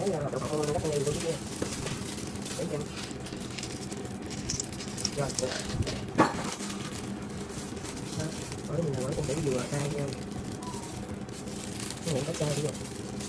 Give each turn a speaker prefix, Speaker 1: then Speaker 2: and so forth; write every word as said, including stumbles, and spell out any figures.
Speaker 1: thấy đậu phộng rất nhiều luôn nha. Để xem. Rồi. Đó, ở đây mình là ở công ty vừa tay nha. Cái này có chai đi rồi.